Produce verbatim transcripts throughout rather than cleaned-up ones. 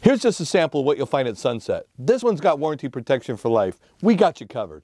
Here's just a sample of what you'll find at Sunset. This one's got warranty protection for life. We got you covered.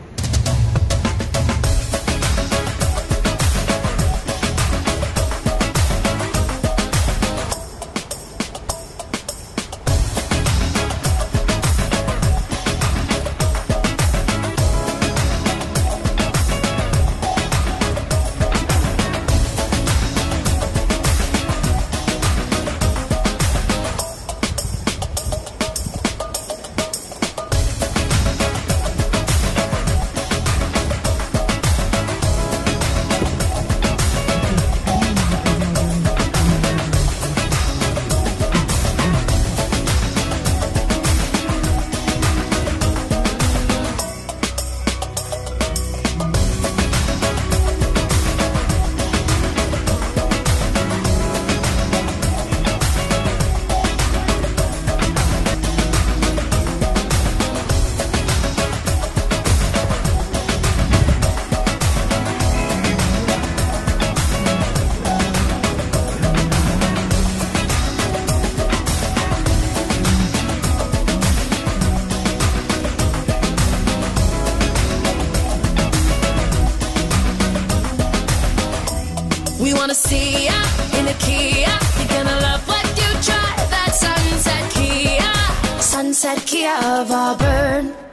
We wanna see ya in a Kia. You're gonna love what you try. That Sunset Kia, Sunset Kia of Auburn.